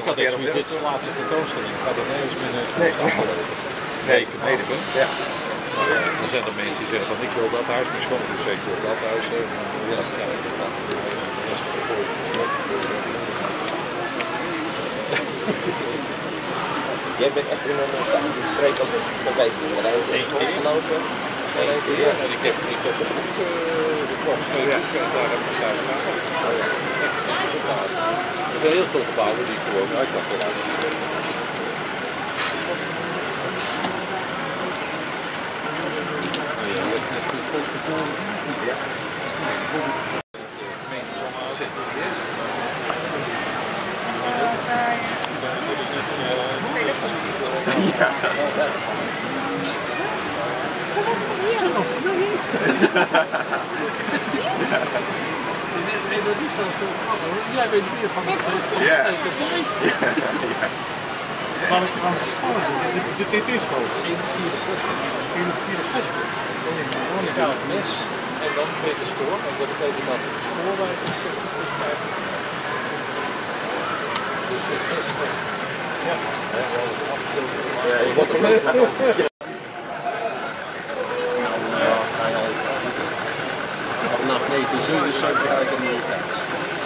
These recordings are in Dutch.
had echt zoiets, dit is de laatste tentoonstelling. Ik ga er nergens meer Nee, ja. Er zijn er mensen die zeggen van ik wil dat huis, mijn schoonmoeder zegt ik wil dat huis. Jij bent echt in de streek ook geweest. Gelopen. Ja, en ik heb een boek gekocht en daar heb ik tijd gedaan. Er zijn heel veel gebouwen die ik gewoon uit kan laten zien. Nee, dat is wel zo grappig. Jij weet meer van de stekers dan ik. Waar de school is de TT-school? 164. Dan staat het mes en dan tweede spoor. En dat betekent dat de spoorweg is 60 tot 50. Dus dat is best wel. Ja, vanaf 1977 uit Amerikaans.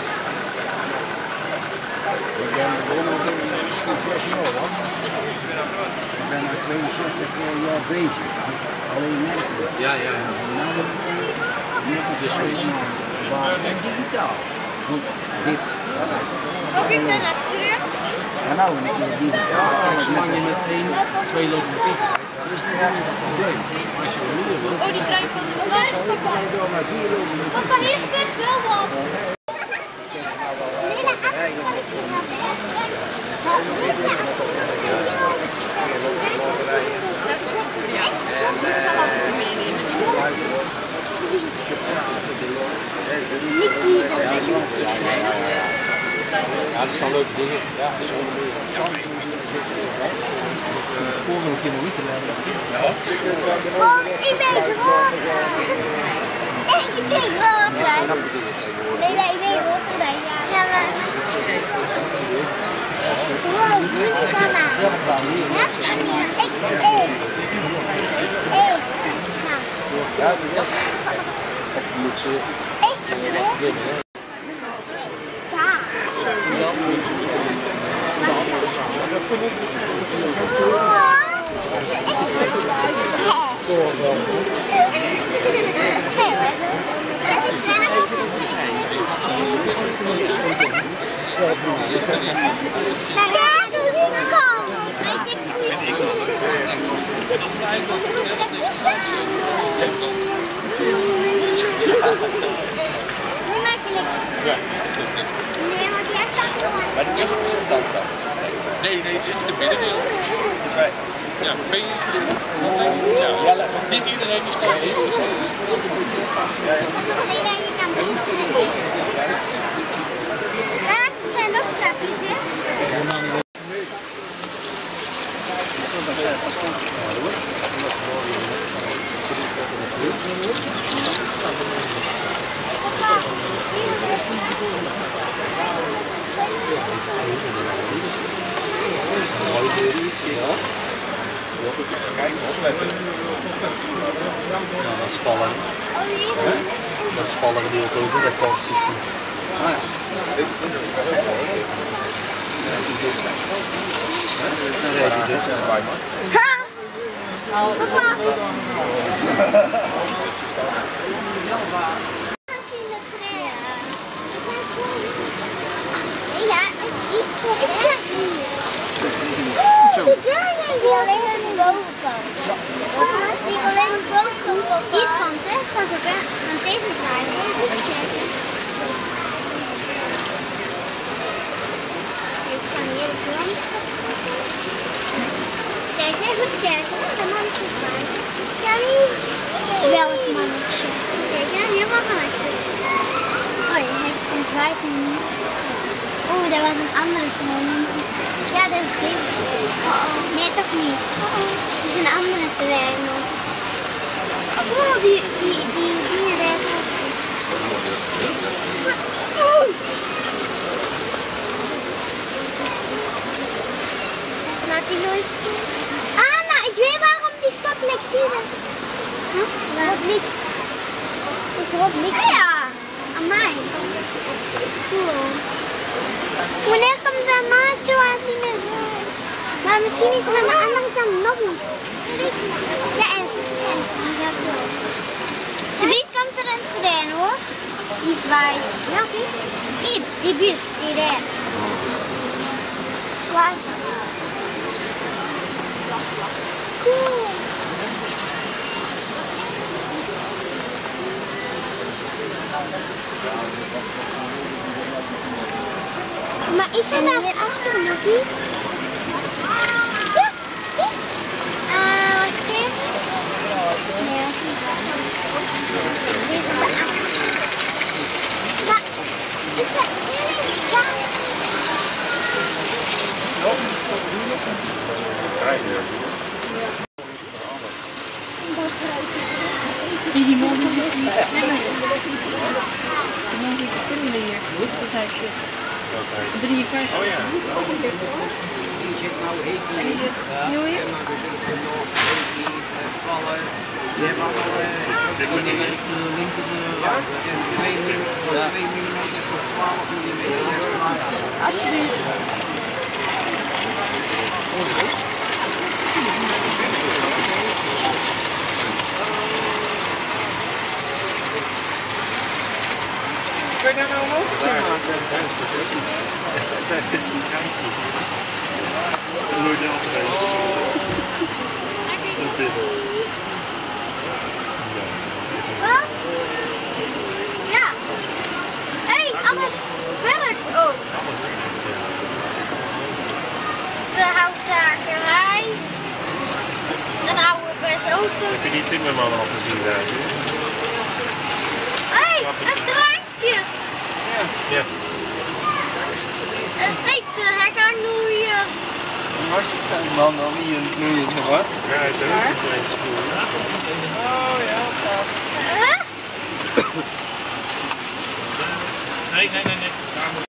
Ik ben begonnen in 6 jaar lang. Ik ben al 62 jaar bezig. Alleen mensen. Ja. De switch. Maar digitaal. Want dit. Ook in de natuur? Ja, nou, en ik ben digitaal. Zolang je met 2 locomotieven rijdt, dat is niet helemaal het probleem. Als je een moeder wilt. Oh, die kruip van de... Waar is papa? Papa, hier gebeurt wel wat. Ja, dat zijn leuke dingen. Ja, De sporen ook in de weekend. Oh, ik ben rood. Echt, ik ben rood. Nee, ik ben rood. Ja, maar... Wow, mama. Of moet ze Echt? klimmen. Nee, want jij staat er gewoon. Maar die is ook zo dankbaar. Nee, het zit in de binnenwereld. Ja, ben je eens gezien? Ja, niet iedereen is daar. Nee, je kan niet. Daar zijn nog trapjes, hè? Ja, dat is vallen. Dat is vallen gedeelte, dat koolsysteem. Welk mannetje? Kijk, ja, helemaal mannetje. Oh, je heeft een zwaait niet. Oeh, dat was een andere trein. Ja, dat is dit. Nee, toch niet. Dat is een andere trein nog. Oh, die rijdt ook. Ah, maar ik weet waarom die stoplicht zie je. Rood licht. Het is rood licht. Ja, aan mij. Cool. Wanneer komt de maatje uit niet meer zo? Maar misschien is er aan de andere kant nog niet. Ja, en die gaat zo. Zoiets komt er een trein hoor. Die zwaait. Ja, die bus, die rijdt. Waar is het? Cool. Maar is er daar achter nog iets? Ja, die. Wat is dit? Nee, dat is niet. Dit is maar achter. Maar, is er iets daar? Die man zit hier. Nee, maar die man zit te timmeren hier. Dat huisje. 53. Oh ja. En die zit te snoeien. Die hebben allemaal Alsjeblieft. Kun je daar nou een motortje maken? Daar zit een kantje. Dat moet je altijd. Wat? Ja. Hé, alles werkt ook. De houtzakerij. Een oude auto. Heb je die timmerman al gezien daar? Hé, een draadje. Ja. Een hek aan knoeien. Was je een man dan niet een snoeien of wat? Ja, hij is er ook een klein snoer. Oh ja, dat. Huh? Nee. Daar moet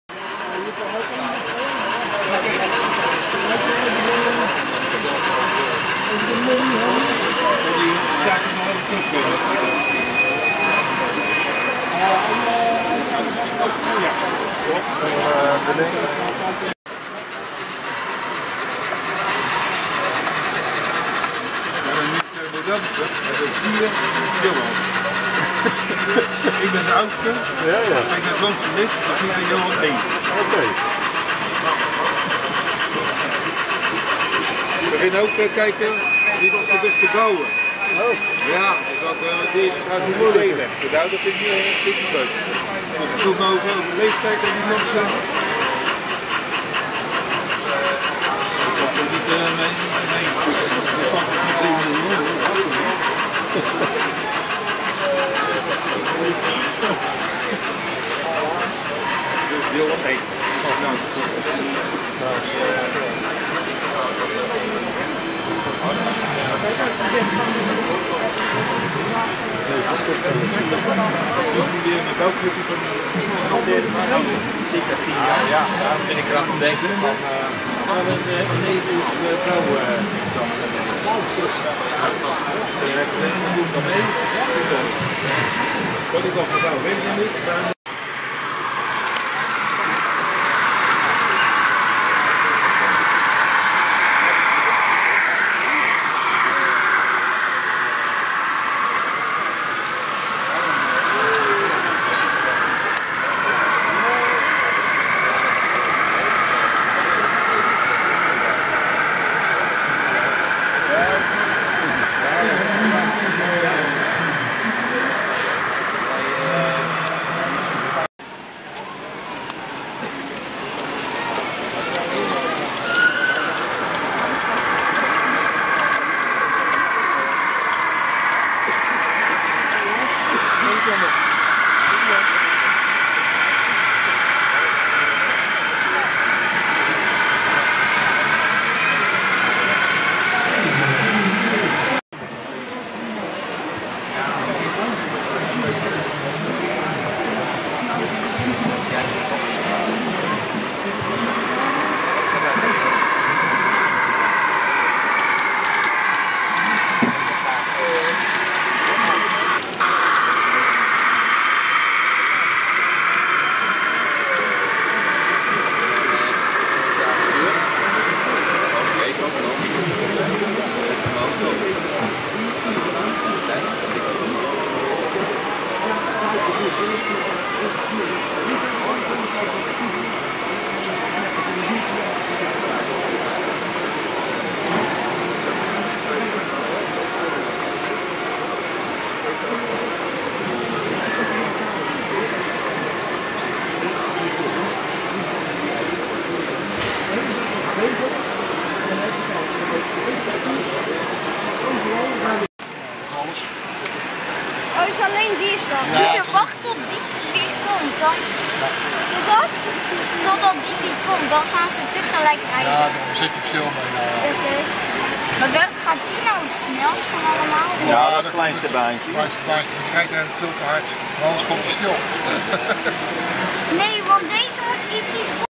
Wat dat betreft hebben we 4 Johans. Ik ben de oudste, ja. ik ben het langste lid, dus ik ben Johan 1. Oké. We beginnen ook kijken wie was de beste bouwer. Oh. Ja, dus dat deze gaat niet moeilijk. Nou, dat vind ik niet leuk. Toen maar over leeftijd en die mensen. Dat is niet mee. Dus Johan 1. Nou, Deze stuk van de ziel. met welke club je Ik heb 10 jaar, ja. Daarom zit ik eraan te denken. Van, gaan we een Nederlands bouwen. Wat ik al gedaan, weet ik niet. is alleen die stap. Ja. Dus je wacht tot Dieter komt, dan... Totdat? Totdat Dieter komt, dan gaan ze tegelijk rijden. Ja, dan zit je stil mee. Oké. Maar welke gaat die nou het snelst van allemaal? Ja, dat is het kleinste baantje. Het kleinste baantje, die rijdt eigenlijk veel te hard. Anders komt hij stil. Nee, want deze moet iets